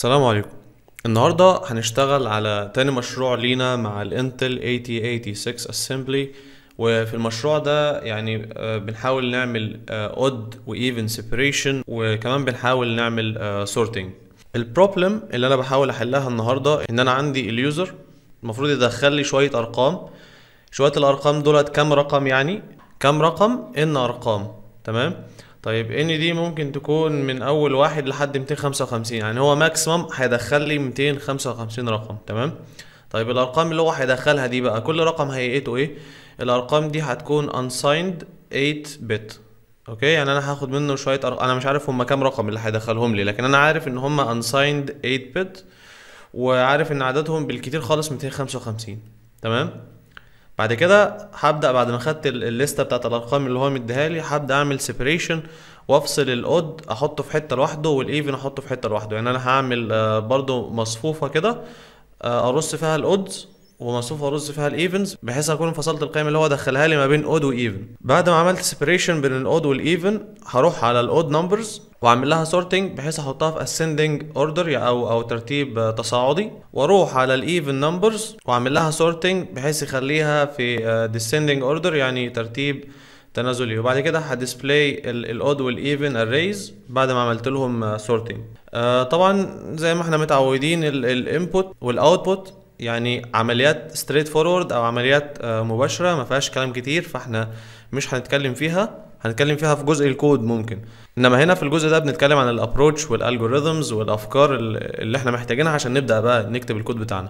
السلام عليكم. النهاردة هنشتغل على تاني مشروع لينا مع الانتل 8086 assembly. وفي المشروع ده يعني بنحاول نعمل odd و even separation، وكمان بنحاول نعمل sorting. البروبلم اللي انا بحاول احلها النهاردة ان انا عندي اليوزر المفروض يدخل لي شوية ارقام. شوية الارقام دولت كام رقم؟ يعني كام رقم؟ ان ارقام. تمام. طيب ان دي ممكن تكون من اول واحد لحد 255، يعني هو ماكسيمم هيدخل لي 255 رقم. تمام. طيب الارقام اللي هو هيدخلها دي بقى كل رقم هيئته ايه؟ الارقام دي هتكون unsigned 8 bit. اوكي، يعني انا هاخد منه شويه انا مش عارف هم كام رقم اللي هيدخلهم لي، لكن انا عارف ان هم unsigned 8 bit، وعارف ان عددهم بالكتير خالص 255. تمام. بعد كده هبدأ بعد ما خدت الليسته بتاعت الارقام اللي هو مديها لي، هبدأ اعمل سيبريشن وافصل الاود احطه في حته لوحده والايفن احطه في حته لوحده. يعني انا هعمل برضو مصفوفه كده، ارص فيها الاودز ومصفوفه ارص فيها الايفنز، بحيث اكون فصلت القيم اللي هو دخلها لي ما بين اود وايفن. بعد ما عملت سيبريشن بين الاود والايفن هروح على الاود نمبرز واعمل لها سورتنج بحيث احطها في ascending order او ترتيب تصاعدي، واروح على الايفن نمبرز واعمل لها سورتنج بحيث يخليها في descending order يعني ترتيب تنازلي. وبعد كده هديسبلاي الاود والايفن اريز بعد ما عملت لهم سورتنج. طبعا زي ما احنا متعودين الانبوت والاوتبوت يعني عمليات ستريت فورورد او عمليات مباشره ما فيهاش كلام كتير، فاحنا مش هنتكلم فيها. هنتكلم فيها في جزء الكود ممكن، انما هنا في الجزء ده بنتكلم عن الابروتش والالجوريزمز والافكار اللي احنا محتاجينها عشان نبدا بقى نكتب الكود بتاعنا.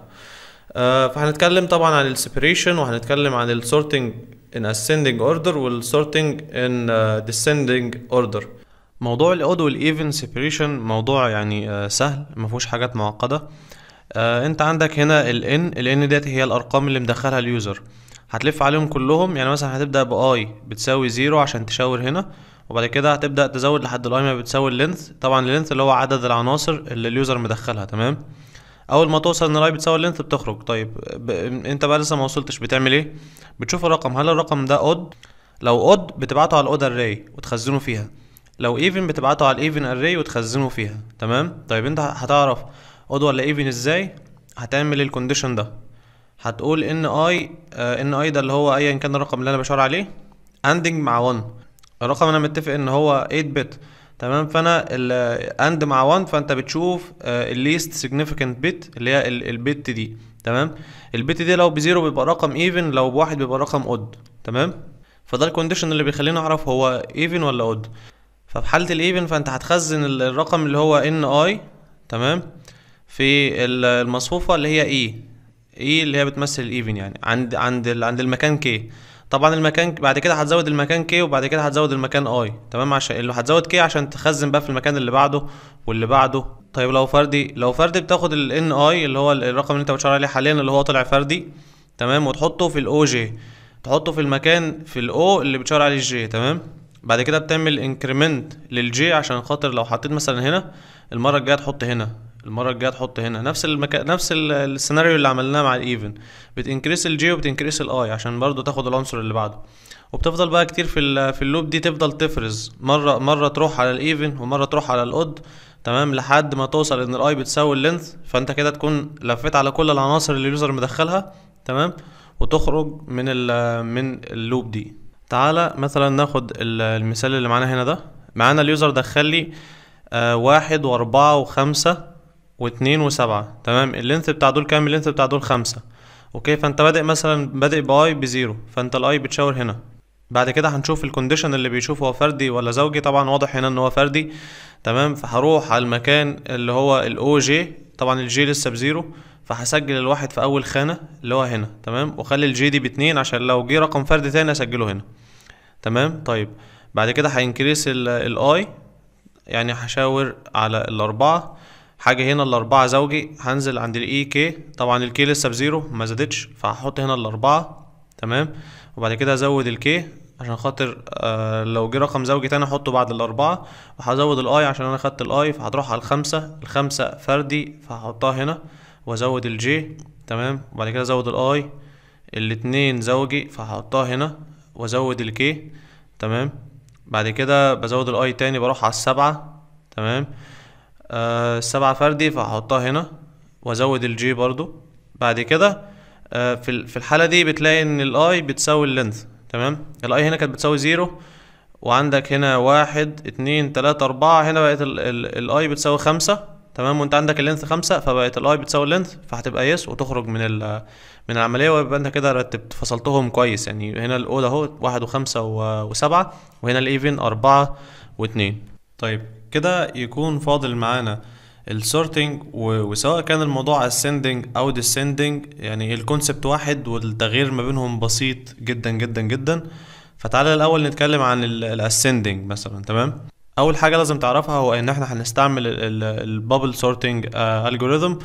فهنتكلم طبعا عن السيبريشن، وهنتكلم عن السورتنج in ascending order والsorting in descending order. موضوع الاود والايفن سيبريشن موضوع يعني سهل، ما فيهوش حاجات معقده. انت عندك هنا الان ديت هي الارقام اللي مدخلها اليوزر، هتلف عليهم كلهم. يعني مثلا هتبدا باي بتساوي 0 عشان تشاور هنا، وبعد كده هتبدا تزود لحد الاي ما بتساوي اللينث. طبعا اللينث اللي هو عدد العناصر اللي اليوزر مدخلها. تمام. اول ما توصل ان الاي بتساوي اللينث بتخرج. طيب انت بقى لسه ما وصلتش، بتعمل ايه؟ بتشوف الرقم، هل الرقم ده اود؟ لو اود بتبعته على الاود اري وتخزنه فيها، لو ايفن بتبعته على الايفن اري وتخزنه فيها. تمام. طيب انت هتعرف اود ولا ايفن ازاي؟ هتعمل الكونديشن ده، هتقول ان اي ده اللي هو ايا كان الرقم اللي انا بشاور عليه اندنج مع 1. الرقم انا متفق ان هو 8 بت. تمام. فانا اند مع 1، فانت بتشوف الليست سيجنيفيكانت بت اللي هي البت دي. تمام. البت دي لو بزيرو بيبقى رقم ايفن، لو بواحد بيبقى رقم اود. تمام. فده الكونديشن اللي بيخليني اعرف هو ايفن ولا اود. ففي حاله الايفن فانت هتخزن الرقم اللي هو ان اي، تمام، في المصفوفه اللي هي اي اللي هي بتمثل الايفن، يعني عند المكان كي. طبعا المكان بعد كده هتزود المكان كي، وبعد كده هتزود المكان اي. تمام. عشان اللي هتزود كي عشان تخزن بقى في المكان اللي بعده واللي بعده. طيب لو فردي بتاخد الان اي اللي هو الرقم اللي انت بتشاور عليه حاليا اللي هو طلع فردي. تمام. وتحطه في الاو جي، تحطه في المكان في الاو اللي بتشاور عليه الجي. تمام. بعد كده بتعمل انكريمنت للجي عشان خاطر لو حطيت مثلا هنا المره الجايه تحط هنا، المره الجايه تحط هنا، نفس نفس السيناريو اللي عملناه مع الايفن. بتنكريس الجي وبتنكريس الاي عشان برضو تاخد العنصر اللي بعده. وبتفضل بقى كتير في اللوب دي، تفضل تفرز مره تروح على الايفن ومره تروح على الاود. تمام. لحد ما توصل ان الاي بتساوي اللينث، فانت كده تكون لفيت على كل العناصر اللي اليوزر مدخلها. تمام. وتخرج من اللوب دي. تعالى مثلا ناخد المثال اللي معانا هنا ده. معانا اليوزر دخل لي 1 و4 و5 و2 و7. تمام. اللينث بتاع دول كام؟ اللينث بتاع دول 5. اوكي. فانت بادئ باي بزيرو، فانت الاي بتشاور هنا. بعد كده هنشوف الكونديشن اللي بيشوفه هو فردي ولا زوجي. طبعا واضح هنا ان هو فردي. تمام. فهروح على المكان اللي هو الاو جي، طبعا الجي لسه بزيرو، فهسجل الواحد في اول خانه اللي هو هنا. تمام. واخلي الجي دي ب2 عشان لو جه رقم فردي تاني اسجله هنا. تمام. طيب بعد كده هينكريس الاي، يعني هشاور على الاربعة. حاجة هنا الاربعة زوجي، هنزل عند الاي كي، طبعا الكي لسه بزيرو ما زادتش، فهحط هنا الاربعة. تمام. وبعد كده ازود الكي عشان خاطر لو جه رقم زوجي تاني احطه بعد الاربعة. وهزود الاي عشان انا خدت الاي، فهتروح على الخمسة فردي فهحطها هنا وازود الجي. تمام. وبعد كده ازود الاي. الاتنين زوجي فهحطها هنا وازود الكي. تمام. بعد كده بزود الاي تاني بروح على 7. تمام. السبعة فردي فهحطها هنا وازود الجي برضو. بعد كده في الحالة دي بتلاقي ان الاي بتساوي اللينث. تمام، الاي هنا كانت بتساوي زيرو، وعندك هنا واحد اتنين تلاتة اربعة، هنا بقت الاي بتساوي خمسة. تمام، وانت عندك اللينث خمسة، فبقت الاي بتساوي اللينث، فهتبقى يس وتخرج من العملية، ويبقى انت كده رتبت فصلتهم كويس. يعني هنا الاود اهو واحد وخمسة وسبعة، وهنا الايفن اربعة واتنين. طيب كده يكون فاضل معانا السورتنج، وسواء كان الموضوع ascending او descending يعني الكونسبت واحد والتغيير ما بينهم بسيط جدا جدا جدا. فتعالى الاول نتكلم عن الاسcending مثلا. تمام، اول حاجه لازم تعرفها هو ان احنا هنستعمل البابل سورتنج الجوريثم،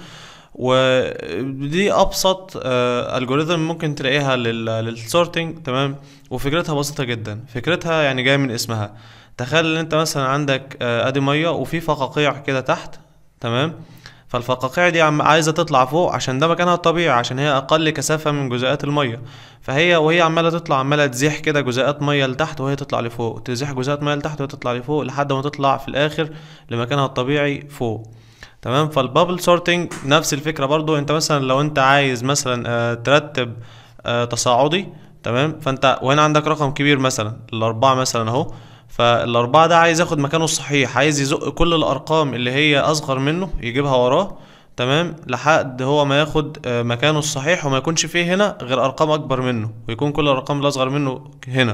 ودي ابسط الجوريثم ممكن تلاقيها للسورتنج. تمام، وفكرتها بسيطه جدا. فكرتها يعني جايه من اسمها. تخيل ان انت مثلا عندك ادي ميه وفي فقاقيع كده تحت. تمام، فالفقاقيع دي عايزه تطلع فوق عشان ده مكانها الطبيعي، عشان هي اقل كثافه من جزيئات الميه. وهي عماله تطلع، عماله تزيح كده جزيئات ميه لتحت وهي تطلع لفوق، تزيح جزيئات ميه لتحت وهي تطلع لفوق، لحد ما تطلع في الاخر لمكانها الطبيعي فوق. تمام، فالبابل سورتنج نفس الفكره برضو. انت مثلا لو انت عايز مثلا ترتب تصاعدي. تمام، فانت وهنا عندك رقم كبير مثلا الاربعة مثلا اهو، فالاربعة ده عايز ياخد مكانه الصحيح، عايز يزق كل الارقام اللي هي اصغر منه يجيبها وراه. تمام، لحد هو ما ياخد مكانه الصحيح، وما يكونش فيه هنا غير ارقام اكبر منه، ويكون كل الارقام اللي اصغر منه هنا.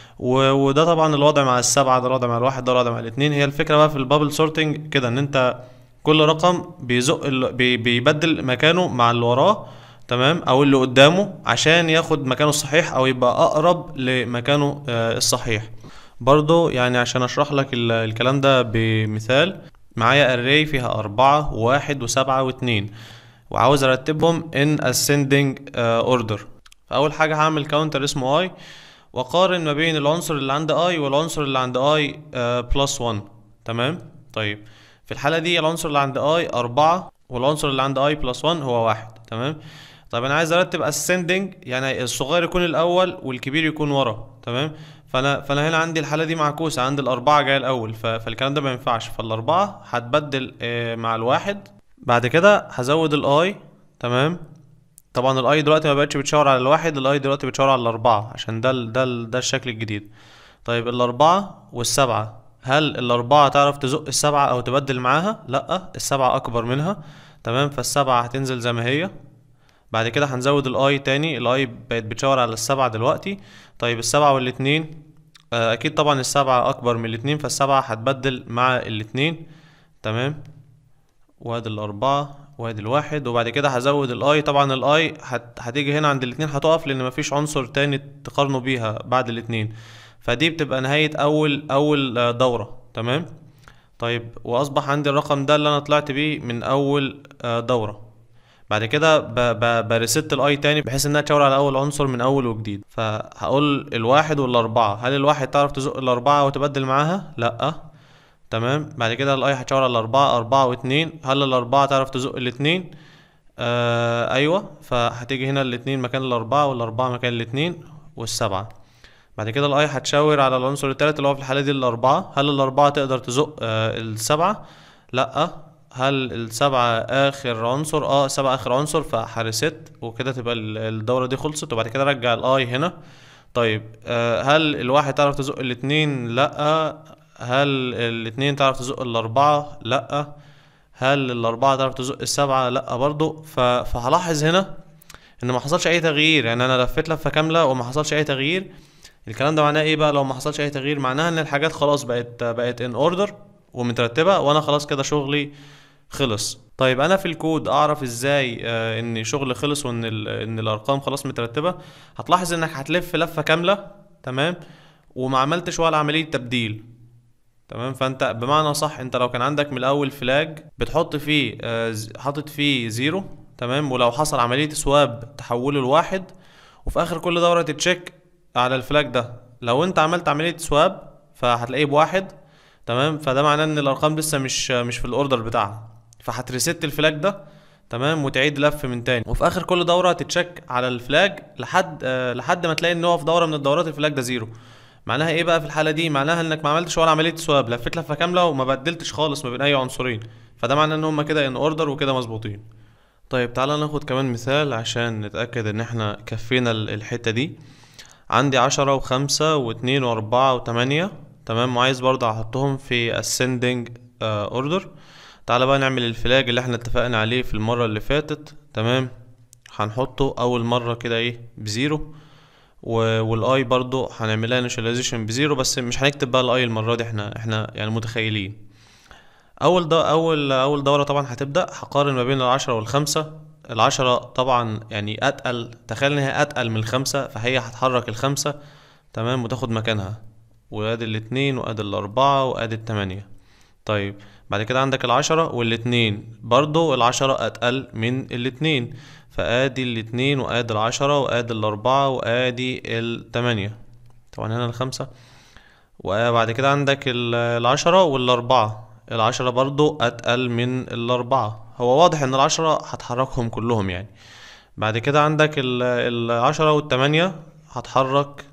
وده طبعا الوضع مع السبعة، ده الوضع مع الواحد، ده الوضع مع الاتنين. هي الفكرة بقى في البابل سورتنج كده، ان انت كل رقم بيزق بيبدل مكانه مع اللي وراه. تمام، او اللي قدامه عشان ياخد مكانه الصحيح او يبقى اقرب لمكانه الصحيح. برضو يعني عشان اشرح لك الكلام ده بمثال، معايا array فيها أربعة وواحد وسبعة واتنين، وعاوز ارتبهم in ascending order. فاول حاجة هعمل كاونتر اسمه i، واقارن ما بين العنصر اللي عند i والعنصر اللي عند i plus 1. تمام، طيب في الحالة دي العنصر اللي عند i أربعة، والعنصر اللي عند i plus 1 هو واحد. تمام، طيب انا عايز ارتب ascending، يعني الصغير يكون الاول والكبير يكون ورا. تمام، فانا هنا عندي الحاله دي معكوسه، عندي الاربعه جايه الاول، فالكلام ده ما ينفعش. فالاربعه هتبدل مع الواحد. بعد كده هزود الاي. تمام، طبعا الاي دلوقتي ما بقتش بتشاور على الواحد، الاي دلوقتي بتشاور على الاربعه، عشان ده الشكل الجديد. طيب الاربعه والسبعه، هل الاربعه تعرف تزق السبعه او تبدل معاها؟ لا، السبعه اكبر منها. تمام، فالسبعه هتنزل زي ما هي. بعد كده هنزود الاي تاني، الاي بقت بتشاور على السبعة دلوقتي. طيب السبعة والاتنين، اكيد طبعا السبعة اكبر من الاتنين، فالسبعة هتبدل مع الاتنين. تمام، وادي الاربعة وادي الواحد. وبعد كده هزود الاي، طبعا الاي هتيجي هنا عند الاتنين هتقف، لان مفيش عنصر تاني تقارنه بيها بعد الاتنين. فدي بتبقى نهاية اول دورة. تمام، طيب واصبح عندي الرقم ده اللي انا طلعت بيه من اول دورة. بعد كده بريست الاي تاني بحيث انها تشاور على اول عنصر من اول وجديد. فهقول الواحد والاربعة، هل الواحد تعرف تزق الاربعة وتبدل معاها؟ لا. تمام، بعد كده الاي هتشاور على الاربعة، اربعة واتنين، هل الاربعة تعرف تزق الاتنين؟ ايوه، فهتيجي هنا الاتنين مكان الاربعة، والاربعة مكان الاتنين، والسبعة. بعد كده الاي هتشاور على العنصر التالت اللي هو في الحالة دي الاربعة، هل الاربعة تقدر تزق السبعة؟ لا. هل السبعة اخر عنصر؟ السبعة اخر عنصر، فهريست وكده تبقى الدورة دي خلصت. وبعد كده رجع الاي هنا. طيب هل الواحد تعرف تزق الاتنين؟ لا. هل الاتنين تعرف تزق الاربعة؟ لا. هل الاربعة تعرف تزق السبعة؟ لا برضو. فهلاحظ هنا ان ما حصلش اي تغيير، يعني انا لفيت لفة كاملة وما حصلش اي تغيير. الكلام ده معناه ايه بقى؟ لو ما حصلش اي تغيير معناها ان الحاجات خلاص بقت ان اوردر ومترتبة، وانا خلاص كده شغلي خلص. طيب انا في الكود اعرف ازاي ان شغل خلص وان ان الارقام خلاص مترتبة؟ هتلاحظ انك هتلف لفة كاملة. تمام، وما عملتش ولا عملية تبديل. تمام، فانت بمعنى صح، انت لو كان عندك من الاول فلاج بتحط فيه حاطط فيه زيرو. تمام، ولو حصل عملية سواب تحوله لواحد، وفي اخر كل دورة تتشيك على الفلاج ده. لو انت عملت عملية سواب فهتلاقيه بواحد. تمام، فده معناه ان الارقام لسه مش في الاوردر بتاعها، فهتريست الفلاج ده. تمام، وتعيد لف من تاني، وفي اخر كل دوره تتشيك على الفلاج لحد ما تلاقي ان هو في دوره من الدورات الفلاج ده زيرو. معناها ايه بقى في الحاله دي؟ معناها انك ما عملتش ولا عمليه سواب، لفيت لفه كامله وما بدلتش خالص ما بين اي عنصرين، فده معناه ان هما كده ان اوردر وكده مظبوطين. طيب تعالى ناخد كمان مثال عشان نتاكد ان احنا كفينا الحته دي. عندي 10 و5 و2 و4 و8، تمام، وعايز برضه احطهم في ascending order. تعالى بقى نعمل الفلاج اللي احنا اتفقنا عليه في المرة اللي فاتت، تمام. هنحطه اول مرة كده ايه بزيرو، والاي برضو هنعملها initialization بزيرو، بس مش هنكتب بقى الاي المرة دي، احنا يعني متخيلين. اول دورة طبعا هتبدأ هقارن ما بين ال10 و5. ال10 طبعا يعني اتقل، تخيل ان هي اتقل من ال5، فهي هتحرك ال5، تمام، وتاخد مكانها، وادي ال2 وادي ال4 وادي ال8. طيب بعد كده عندك ال10 وال2، برضو ال10 اتقل من ال2، فادي ال2 وادي ال10 وادي ال4 وادي ال8، طبعا هنا ال5. وبعد كده عندك ال10 وال4، ال10 برضو اتقل من ال4، هو واضح ان ال10 هتحركهم كلهم يعني. بعد كده عندك ال10 وال8 هتحرك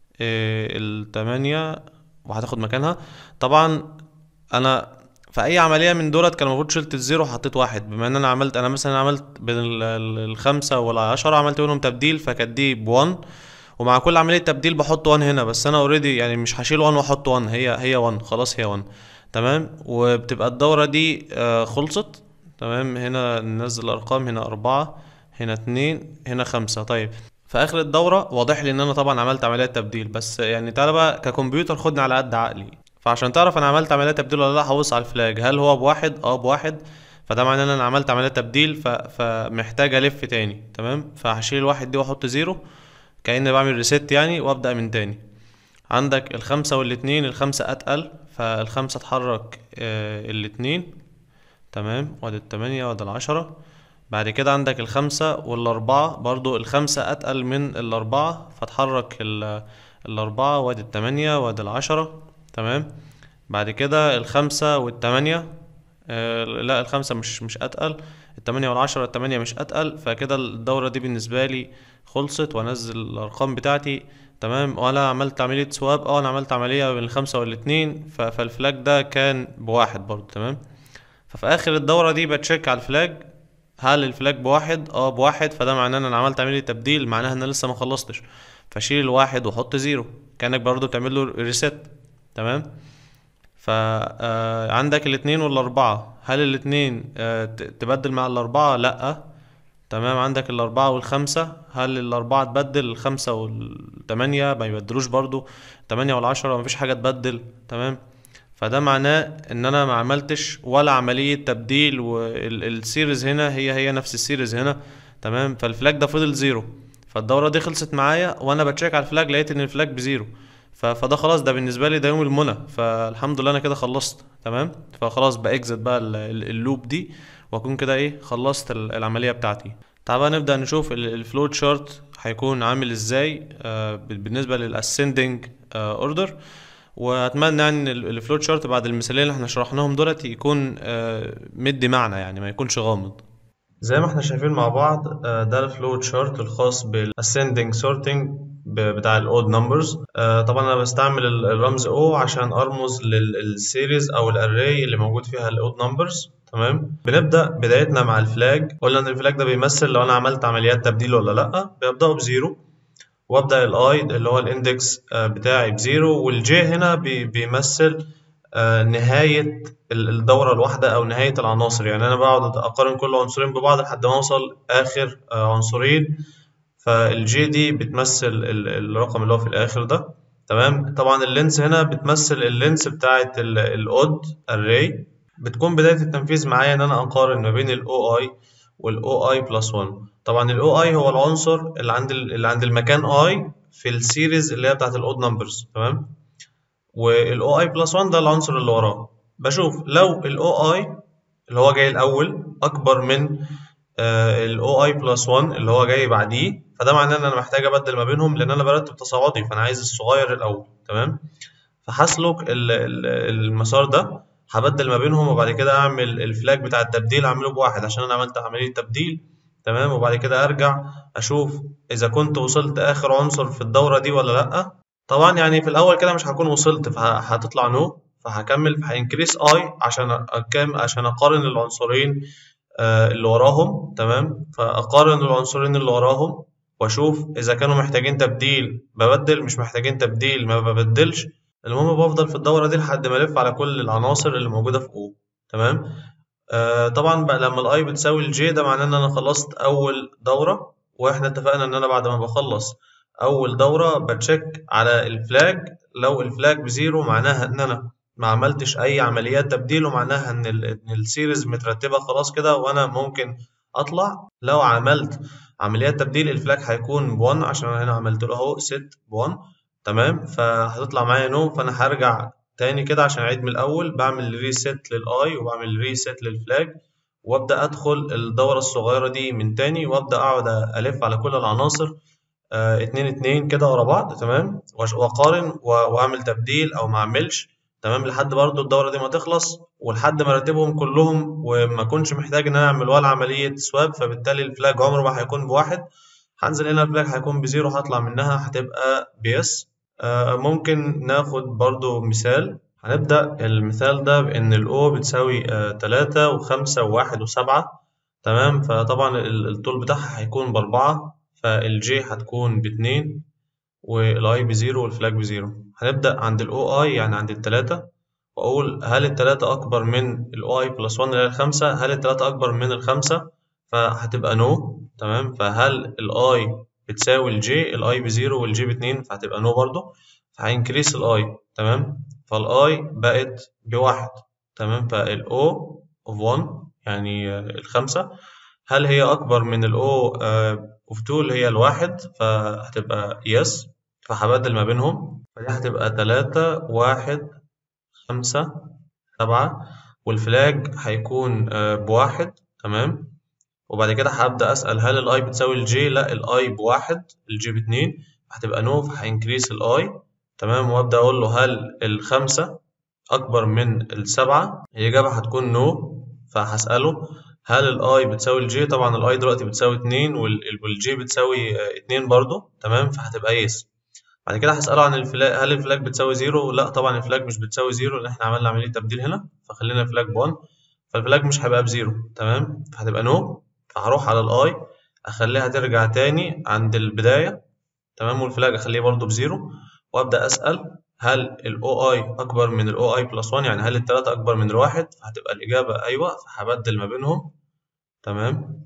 ال8 وهتاخد مكانها. طبعا انا في اي عمليه من دولت كان المفروض شلت الزيرو وحطيت واحد، بما ان انا مثلا عملت بين ال5 وال10 عملت بينهم تبديل، فكانت دي ب1، ومع كل عمليه تبديل بحط 1 هنا، بس انا اوريدي يعني مش هشيل 1 واحط 1، هي 1 خلاص، هي 1، تمام. وبتبقى الدوره دي خلصت، تمام. هنا ننزل الارقام، هنا 4، هنا 2، هنا 5. طيب في اخر الدوره واضح لي ان انا طبعا عملت عمليات تبديل، بس يعني تعالى بقى ككمبيوتر خدني على قد عقلي. فعشان تعرف انا عملت عملية تبديل ولا لا، هبص على الفلاج هل هو بواحد، بواحد، فده معناه ان انا عملت عملية تبديل، فمحتاج الف تاني، تمام. فهشيل الواحد دي واحط زيرو، كأني بعمل ريست يعني، وابدأ من تاني. عندك ال5 وال2، ال5 اتقل، فال5 اتحرك ال2، تمام، وادي ال8 وادي ال10. بعد كده عندك ال5 وال4، برضو ال5 اتقل من ال4، فاتحرك ال4 وادي ال8 وادي ال10، تمام. بعد كده ال5 وال8، لا ال5 مش اتقل، ال8 وال10، ال8 مش اتقل، فكده الدورة دي بالنسبة لي خلصت، وانزل الارقام بتاعتي، تمام. وانا عملت عملية سواب، انا عملت عملية بين ال5 وال2، فالفلاج ده كان بواحد برضو، تمام. ففي اخر الدورة دي بتشيك على الفلاج، هل الفلاج بواحد؟ بواحد، فده معناه ان انا عملت عملية تبديل، معناها ان انا لسه ما خلصتش، فشيل الواحد وحط زيرو، كأنك برضو بتعمل له ريست، تمام. فعندك الاتنين والاربعة، هل الاتنين تبدل مع الاربعة؟ لا، تمام. عندك الاربعة والخمسة، هل الاربعة تبدل؟ الخمسة والتمانية ما يبدلوش برضو، التمانية والعشرة مفيش حاجة تبدل، تمام. فده معناه ان انا ما عملتش ولا عملية تبديل، والسيريز هنا هي نفس السيريز هنا، تمام. فالفلاج ده فضل زيرو، فالدورة دي خلصت معايا، وانا بتشيك على الفلاج لقيت ان الفلاج بزيرو، فده خلاص، ده بالنسبة لي ده يوم المنى، فالحمد لله انا كده خلصت، تمام. فخلاص باكزت بقى اللوب دي، واكون كده ايه خلصت العملية بتاعتي. تعال بقى نبدأ نشوف الفلو تشارت هيكون عامل ازاي بالنسبة للاسcending اوردر. واتمنى يعني ان الفلو تشارت بعد المثالين اللي احنا شرحناهم دولت يكون مدي معنى، يعني ما يكونش غامض. زي ما احنا شايفين مع بعض، ده الفلو تشارت الخاص بالاسcending sorting بتاع الاود نمبرز. طبعا انا بستعمل الرمز O عشان ارمز للسيريز او الاري اللي موجود فيها الاود نمبرز، تمام. بنبدا بدايتنا مع الفلاج، قلنا ان الفلاج ده بيمثل لو انا عملت عمليات تبديل ولا لا، ببداه بزيرو، وابدا الاي اللي هو الاندكس بتاعي بزيرو، والجي هنا بيمثل نهاية الدورة الواحدة أو نهاية العناصر، يعني أنا بقعد أقارن كل عنصرين ببعض لحد ما أوصل آخر عنصرين، فالجي دي بتمثل الرقم اللي هو في الآخر ده، تمام. طبعا اللينس هنا بتمثل اللينس بتاعة الأود أري. بتكون بداية التنفيذ معايا إن أنا أقارن ما بين الأو أي والأو أي بلس 1. طبعا الأو أي هو العنصر اللي عند المكان أي في السيريز اللي هي بتاعة الأود نمبرز، تمام. والاو اي بلس 1 ده العنصر اللي وراه. بشوف لو الاو اي اللي هو جاي الاول اكبر من الاو اي بلس 1 اللي هو جاي بعديه، فده معناه ان انا محتاج ابدل ما بينهم، لان انا برتب تصاعدي، فانا عايز الصغير الاول، تمام. فهسلك المسار ده، هبدل ما بينهم، وبعد كده اعمل الفلاج بتاع التبديل اعمله بواحد عشان انا عملت عملية تبديل، تمام. وبعد كده ارجع اشوف اذا كنت وصلت اخر عنصر في الدورة دي ولا لا، طبعا يعني في الاول كده مش هكون وصلت فهتطلع نو، فهكمل هينكريس اي عشان اقارن العنصرين اللي وراهم. تمام، فاقارن العنصرين اللي وراهم واشوف اذا كانوا محتاجين تبديل ببدل، مش محتاجين تبديل ما ببدلش. المهم بفضل في الدورة دي لحد ما الف على كل العناصر اللي موجودة في O. تمام. طبعا بقى لما الاي بتساوي الجي ده معناه ان انا خلصت اول دورة، واحنا اتفقنا ان انا بعد ما بخلص اول دورة بتشيك على الفلاج. لو الفلاج بزيرو معناها ان انا ما عملتش اي عمليات تبديل، ومعناها ان السيريز مترتبة خلاص كده وانا ممكن اطلع. لو عملت عمليات تبديل الفلاج هيكون ب1 عشان انا هنا عملت له اهو set ب1. تمام، فهتطلع معايا نو، فانا هرجع تاني كده عشان اعيد من الاول، بعمل ريست للاي وبعمل ريست للفلاج، وابدا ادخل الدوره الصغيره دي من تاني، وابدا اقعد الف على كل العناصر اتنين اتنين كده ورا بعض. تمام، واقارن واعمل تبديل او ما اعملش. تمام، لحد برضو الدوره دي ما تخلص، ولحد ما ارتبهم كلهم وما اكونش محتاج ان انا اعمل ولا عمليه سواب، فبالتالي الفلاج عمره ما هيكون بواحد. هنزل هنا الفلاج هيكون بزيرو، هطلع منها هتبقى بيس. ممكن ناخد برضو مثال. هنبدأ المثال ده بإن الأو بتساوي 3 و5 و1 و7. تمام، فطبعا الطول بتاعها هيكون ب4، فالجي هتكون ب2، والاي بزيرو والفلاج بزيرو. هنبدأ عند الاو اي يعني عند التلاتة، وأقول هل التلاتة أكبر من الاو اي بلس 1 اللي هي الخمسة؟ هل التلاتة أكبر من الخمسة؟ فهتبقى نو. تمام، فهل الاي بتساوي الجي؟ الاي بزيرو والجي ب2، فهتبقى نو برضو. فهينكريس الاي. تمام، فالاي بقت بواحد. تمام، فالاو اوف 1 يعني الخمسة، هل هي أكبر من الأو اوف 2 اللي هي الواحد؟ فهتبقى يس. فهبدل ما بينهم، فدي هتبقى 3 1 5 7، والفلاج هيكون بواحد. تمام، وبعد كده هبدأ أسأل هل الأي بتساوي الجي؟ لا، الأي بواحد، الجي باتنين، هتبقى نو، فهينكريس الأي. تمام، وأبدأ أقول له هل الخمسة أكبر من السبعة؟ الإجابة هتكون نو. فهسأله هل الأي بتساوي الجي؟ طبعا الأي دلوقتي بتساوي اتنين والجي بتساوي اتنين برضو. تمام، فهتبقى يس. بعد كده هسأله عن الفلاج، هل الفلاج بتساوي زيرو؟ لا طبعا الفلاج مش بتساوي زيرو، لأن احنا عملنا عملية تبديل هنا، فخلينا الفلاج بون، فالفلاج مش هيبقى بزيرو. تمام، فهتبقى نو. فهروح على الأي أخليها ترجع تاني عند البداية. تمام، والفلاج أخليه برضو بزيرو، وأبدأ أسأل هل ال OI أكبر من ال OI بلس 1؟ يعني هل التلاتة أكبر من الواحد؟ فهتبقى الإجابة أيوه، فهبدل ما بينهم. تمام،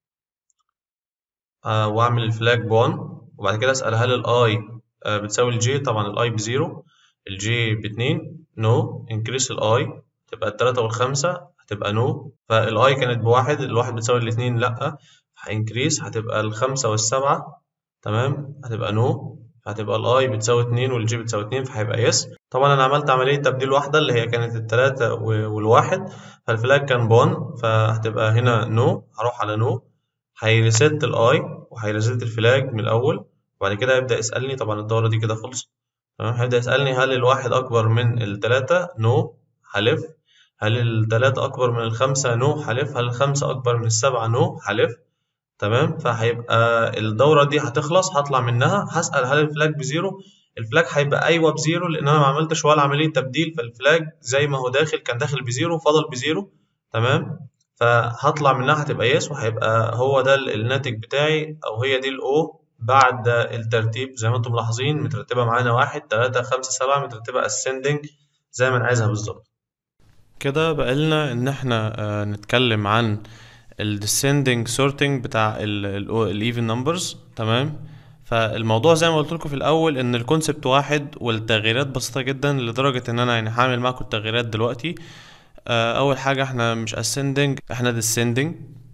وأعمل الفلاج ب1، وبعد كده أسأل هل الI بتساوي الجي؟ طبعا الI بزيرو، الجي باتنين، نو. انكريس الI، تبقى التلاتة والخمسة هتبقى نو. فالI كانت بواحد، الواحد بتساوي الاتنين لأ، هإنكريس هتبقى الخمسة والسبعة. تمام، هتبقى نو. فهتبقى الI بتساوي اتنين والجي بتساوي اتنين، فهيبقى يس. طبعا أنا عملت عملية تبديل واحدة اللي هي كانت التلاتة والواحد، فالفلاج كان بون، فهتبقى هنا نو. هروح على نو، هيريست الاي وهيريست الفلاج من الاول، وبعد كده هيبدا يسالني. طبعا الدوره دي كده خلصت. تمام، هيبدا يسالني هل الواحد اكبر من التلاته؟ نو. هلف. هل التلاته اكبر من الخمسه؟ نو. هلف. هل الخمسه اكبر من السبعه؟ نو. هلف. تمام، فهيبقى الدوره دي هتخلص، هطلع منها هسال هل الفلاج بزيرو؟ الفلاج هيبقى ايوه بزيرو، لان انا ما عملتش ولا عمليه تبديل، فالفلاج زي ما هو داخل كان داخل بزيرو فضل بزيرو. تمام، فهطلع منها هتبقى يس، وهيبقى هو ده الناتج بتاعي، او هي دي الاو بعد الترتيب. زي ما انتم ملاحظين مترتبه معانا 1 3 5 7، مترتبه ascending زي ما انا عايزها بالظبط. كده بقالنا ان احنا نتكلم عن ال descending sorting بتاع ال even numbers. تمام، فالموضوع زي ما قلت لكم في الاول ان الكونسبت واحد والتغييرات بسيطه جدا، لدرجه ان انا يعني هعمل معاكم التغييرات دلوقتي. اول حاجه احنا مش ascending، احنا descending.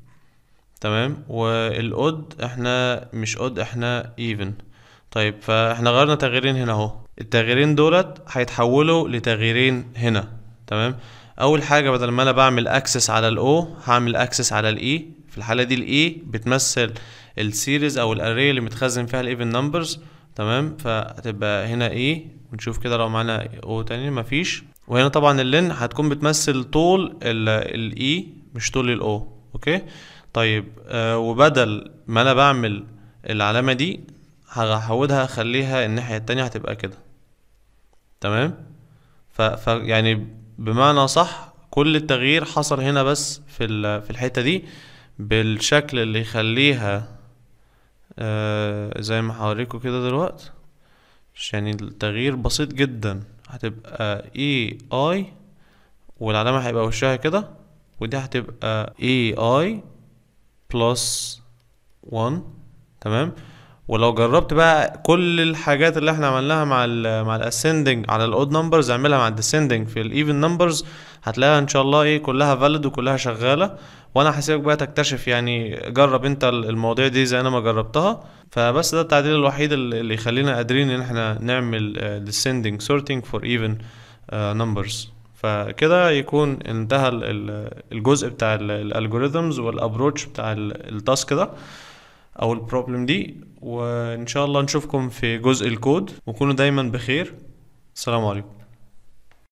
تمام، والاود احنا مش اود، احنا even. طيب، فاحنا غيرنا تغييرين هنا اهو، التغييرين دولت هيتحولوا لتغييرين هنا. تمام، اول حاجه بدل ما انا بعمل اكسس على الاو هعمل اكسس على الاي. في الحاله دي الاي بتمثل السيريز او الاري اللي متخزن فيها الايفن نمبرز. تمام، فهتبقى هنا ايه، ونشوف كده لو معانا او تاني مفيش. وهنا طبعا اللين هتكون بتمثل طول الاي مش طول الاو. اوكي، طيب وبدل ما انا بعمل العلامه دي هحودها اخليها الناحية التانية هتبقى كده. تمام. يعني بمعنى صح كل التغيير حصل هنا بس في الحتة دي بالشكل اللي يخليها زي ما هوريكم كده دلوقتي. يعني التغيير بسيط جدا، هتبقى اي اي والعلامة هيبقى وشها كده، ودي هتبقى اي اي بلس 1. تمام. ولو جربت بقى كل الحاجات اللي احنا عملناها مع الاسندنج على الاود نمبرز اعملها مع الديسندنج في الايفن نمبرز، هتلاقيها ان شاء الله كلها فاليد وكلها شغاله. وانا هسيبك بقى تكتشف، يعني جرب انت المواضيع دي زي انا ما جربتها. فبس ده التعديل الوحيد اللي يخلينا قادرين ان احنا نعمل descending sorting for even numbers. فكده يكون انتهى الجزء بتاع الالجوريثمز والابروتش بتاع التاسك ده او البروبلم دي، وان شاء الله نشوفكم في جزء الكود، وكونوا دايما بخير. السلام عليكم.